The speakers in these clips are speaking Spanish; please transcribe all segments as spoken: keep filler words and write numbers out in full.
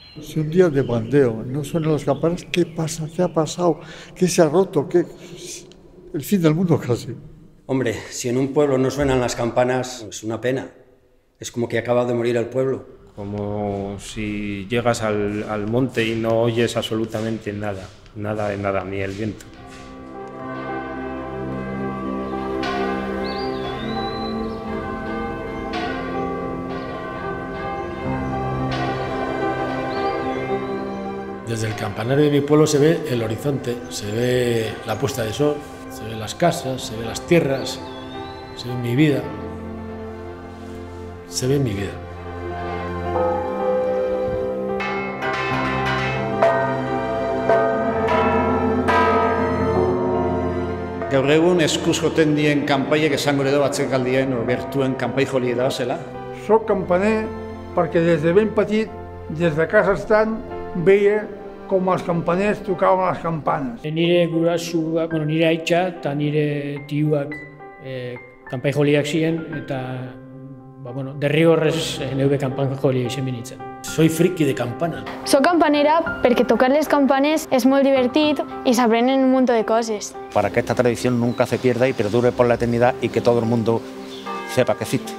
Si un día de bandeo no suenan las campanas, ¿qué pasa? ¿Qué ha pasado? ¿Qué se ha roto? ¿Qué? El fin del mundo casi. Hombre, si en un pueblo no suenan las campanas, es una pena. Es como que acaba de morir el pueblo. Como si llegas al, al monte y no oyes absolutamente nada, nada de nada, ni el viento. Desde el campanario de mi pueblo se ve el horizonte, se ve la puesta de sol, se ven las casas, se ven las tierras, se ve mi vida, se ve mi vida. Gaur egun eskuz joten dien kanpaiek esango edo batzekaldien o bertuen kanpai jolie da zela. Soc campaner perquè des de ben petit, des de casa estant, veia com els campaners tocaven les campanes. Nire gurasu, bueno, nire aitza eta nire tiuak eh, kanpai joliak ziren eta ba, bueno, derrigorrez neube kanpai jolia izen binitzen. Soy friki de campana. Soc campanera perquè tocar les campanes és molt divertit i s'aprenen un munt de coses. Para que esta tradición nunca se pierda y perdure por la eternidad y que todo el mundo sepa que existe.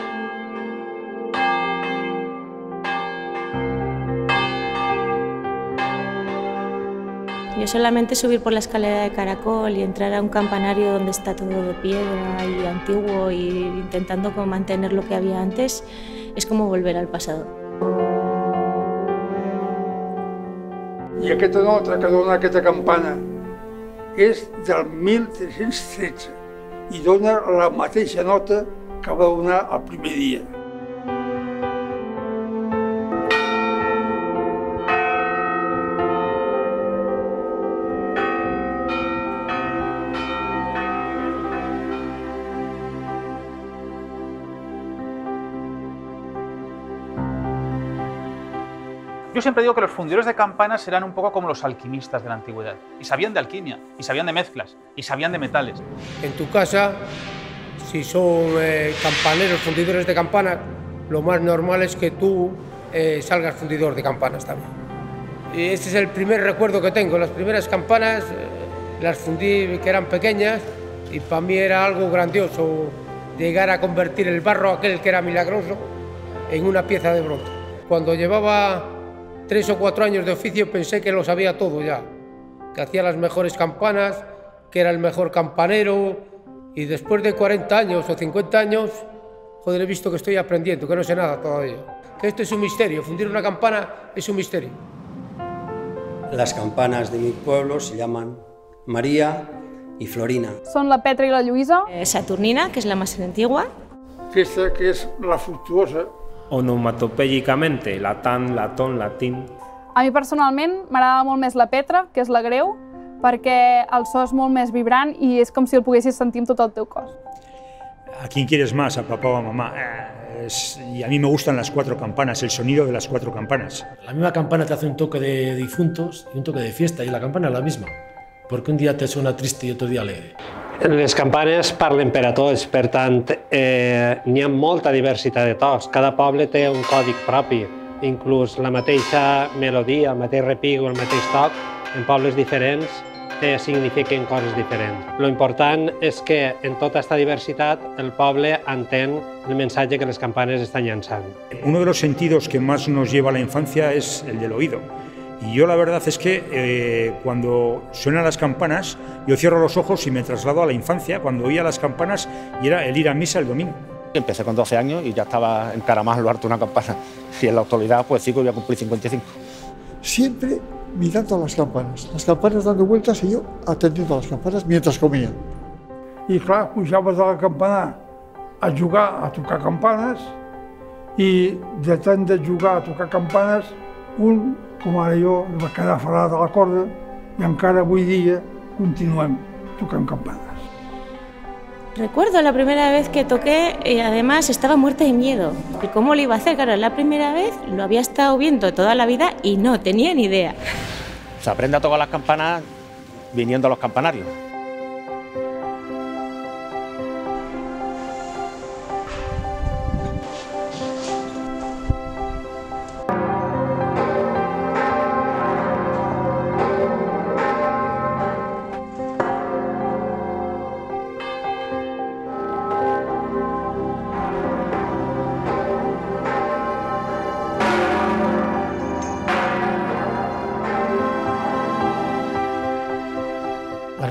Yo solamente subir por la escalera de caracol y entrar a un campanario donde está todo de piedra y antiguo y intentando como mantener lo que había antes, es como volver al pasado. I aquesta nota que dona aquesta campana és del mil tres-cents tretze i dona la mateixa nota que va donar el primer dia. Yo siempre digo que los fundidores de campanas eran un poco como los alquimistas de la antigüedad. Y sabían de alquimia, y sabían de mezclas, y sabían de metales. En tu casa, si son eh, campaneros, fundidores de campanas, lo más normal es que tú eh, salgas fundidor de campanas también. Y este es el primer recuerdo que tengo. Las primeras campanas eh, las fundí que eran pequeñas y para mí era algo grandioso llegar a convertir el barro aquel que era milagroso en una pieza de bronce. Cuando llevaba tres o cuatro años de oficio pensé que lo sabía todo ya, que hacía las mejores campanas, que era el mejor campanero, y después de cuarenta años o cincuenta años, joder, he visto que estoy aprendiendo, que no sé nada todavía. Que esto es un misterio, fundir una campana es un misterio. Las campanas de mi pueblo se llaman María y Florina. Son la Petra y la Lluïsa. Eh, Saturnina, que es la más antigua. Aquesta que és la fructuosa. Onomatopèyicamente, latant, latón, latín. A mi personalment m'agrada molt més la Petra, que és la greu, perquè el so és molt més vibrant i és com si el poguessis sentir amb tot el teu cos. ¿A quién quieres más? ¿A papá o a mamá? Eh, es, y a mí me gustan las cuatro campanas, el sonido de las cuatro campanas. La misma campana te hace un toque de difuntos y un toque de fiesta, y la campana es la misma, porque un día te suena triste y otro día alegre. Les campanes parlen per a tots, per tant, eh, n'hi ha molta diversitat de tocs. Cada poble té un còdic propi, inclús la mateixa melodia, el mateix repic o el mateix toc, en pobles diferents eh, signifiquen coses diferents. Lo important és que en tota aquesta diversitat el poble entén el mensatge que les campanes estan llançant. Uno de los sentidos que más nos lleva a la infancia es el del oído. Y yo la verdad es que eh, cuando suenan las campanas, yo cierro los ojos y me traslado a la infancia, cuando oía las campanas y era el ir a misa el domingo. Empecé con doce años y ya estaba en Caramás, lo harto una campana. Y en la actualidad, pues sí, que voy a cumplir cincuenta y cinco. Siempre mirando a las campanas, las campanas dando vueltas y yo atendiendo a las campanas mientras comía. I clar, pujaves a la campana a jugar a tocar campanes i de tant de jugar a tocar campanes, un, com ara jo, va quedar aferrat a la corda i encara avui dia continuem tocant campanes. Recuerdo la primera vez que toqué y además estaba muerta de miedo. ¿Y cómo lo iba a hacer? Claro, la primera vez lo había estado viendo toda la vida y no tenía ni idea. Se aprende a tocar las campanas viniendo a los campanarios.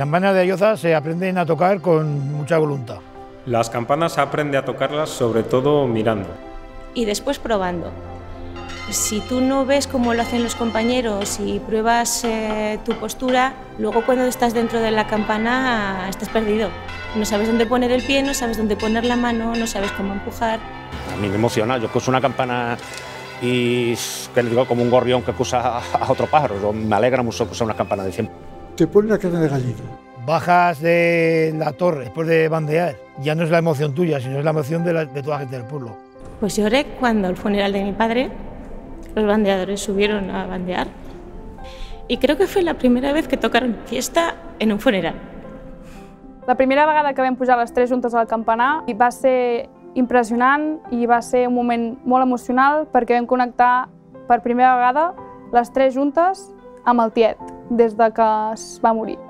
campanas de Ayoza se aprenden a tocar con mucha voluntad. Las campanas se aprende a tocarlas sobre todo mirando. Y después probando. Si tú no ves cómo lo hacen los compañeros y pruebas eh, tu postura, luego cuando estás dentro de la campana estás perdido. No sabes dónde poner el pie, no sabes dónde poner la mano, no sabes cómo empujar. A mí me emociona, yo que uso una campana y que le digo como un gorrión que usa a otro pájaro. Me alegra mucho que usa una campana de cien. Te pone la carne de gallina. Bajas de la torre después de bandear, ya no es la emoción tuya, sino es la emoción de, la, de toda la gente del pueblo. Pues lloré cuando el funeral de mi padre, los bandeadores subieron a bandear y creo que fue la primera vez que tocaron fiesta en un funeral. La primera vegada que vam pujar les tres juntes al campanar va ser impressionant i va ser un moment molt emocional perquè vam connectar per primera vegada les tres juntes amb el tiet des de que es va morir.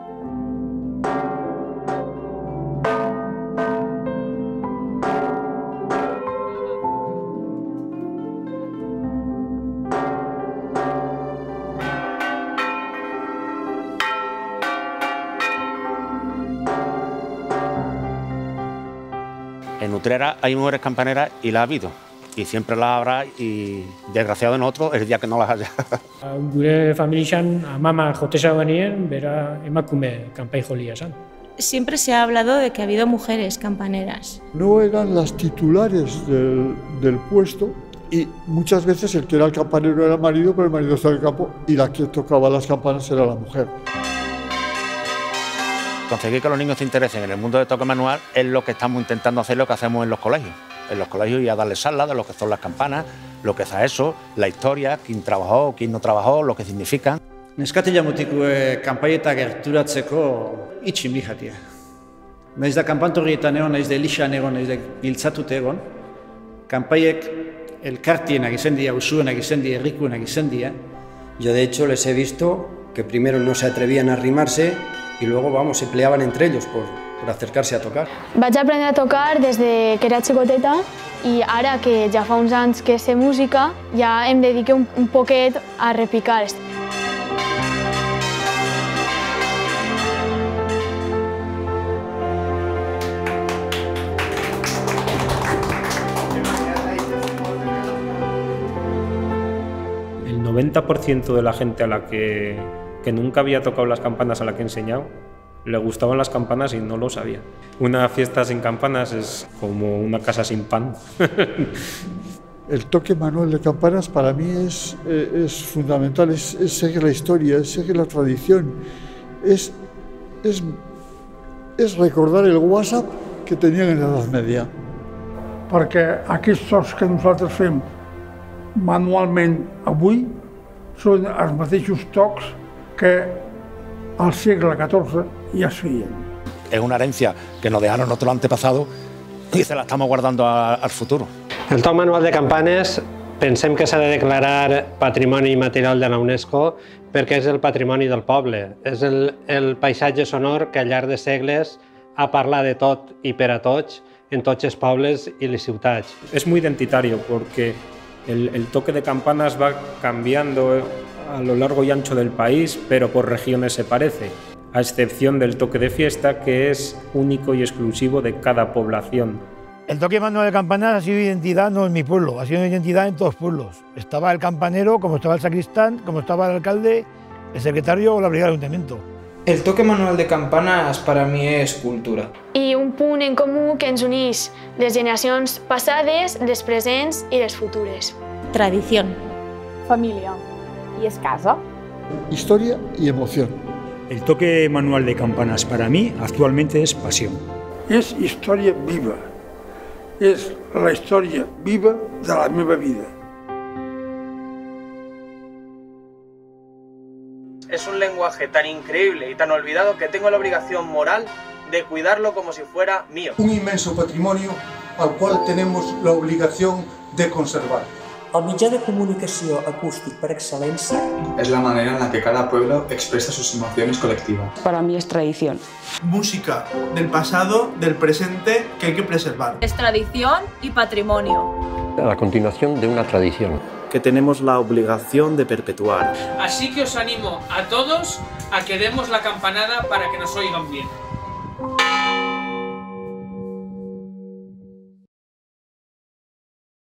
En Utrera hay mujeres campaneras y la ha habido, y siempre la habrá, y desgraciado de nosotros el día que no las haya. Gure familian amama jotesa banien, bera emakume kanpai jolia zan. Siempre se ha hablado de que ha habido mujeres campaneras. No eran las titulares del, del puesto y muchas veces el que era el campanero era el marido, pero el marido estaba en el campo y la que tocaba las campanas era la mujer. Conseguir que los niños se interesen en el mundo de toque manual es lo que estamos intentando hacer, lo que hacemos en los colegios. En los colegios y a darles charlas de lo que son las campanas, lo que es eso, la historia, quién trabajó, quién no trabajó, lo que significan. Neskatila mutikue kanpaieta gerturatzeko itxin bihatia. Naiz da kanpantorrietan egon, naiz da elixan egon, naiz da giltzatute egon, kanpaiek elkartienak izen dira, usuenak izen dira, herrikuenak izen dira. Yo de hecho les he visto que primero no se atrevían a arrimarse y luego, vamos, se peleaban entre ellos por, por acercarse a tocar. Vaig aprendre a tocar des de que era xicoteta i ara que ja fa uns anys que sé música ja em dedico un, un poquet a repicar. El noventa por ciento de la gente a la que que nunca había tocado las campanas a la que he enseñado, le gustaban las campanas y no lo sabía. Una fiesta sin campanas es como una casa sin pan. El toque manual de campanas para mí es, es fundamental, es, es seguir la historia, es seguir la tradición, es, es, es recordar el WhatsApp que tenían en la Edad Media. Perquè aquests tocs que nosaltres fem manualment avui són els mateixos tocs que al siglo catorce ya se feien. Es una herencia que nos dejaron nuestros antepasados y se la estamos guardando a, al futuro. El toc manual de campanes pensem que s'ha de declarar Patrimoni Immaterial de la UNESCO perquè és el patrimoni del poble, és el, el paisatge sonor que al llarg de segles ha parlat de tot i per a tots en tots els pobles i les ciutats. Es muy identitario porque el, el toque de campanas va cambiando a lo largo y ancho del país, pero por regiones se parece, a excepción del toque de fiesta, que es único y exclusivo de cada población. El toque manual de campanas ha sido identidad no en mi pueblo, ha sido identidad en todos los pueblos. Estaba el campanero, como estaba el sacristán, como estaba el alcalde, el secretario o la brigada del ayuntamiento. El toque manual de campanas para mi és cultura. I un punt en comú que ens uneix les generacions passades, les presents i les futures. Tradició. Família. ¿Y es casa? Historia y emoción. El toque manual de campanas para mí actualmente es pasión. Es historia viva. Es la historia viva de la meva vida. Es un lenguaje tan increíble y tan olvidado que tengo la obligación moral de cuidarlo como si fuera mío. Un inmenso patrimonio al cual tenemos la obligación de conservar. El mitjà de comunicació acústic per excelencia es la manera en la que cada pueblo expresa sus emociones colectivas. Para mí es tradición. Música del pasado, del presente, que hay que preservar. Es tradición y patrimonio. La continuación de una tradición. que tenemos la obligación de perpetuar. Así que os animo a todos a que demos la campanada para que nos oigan bien.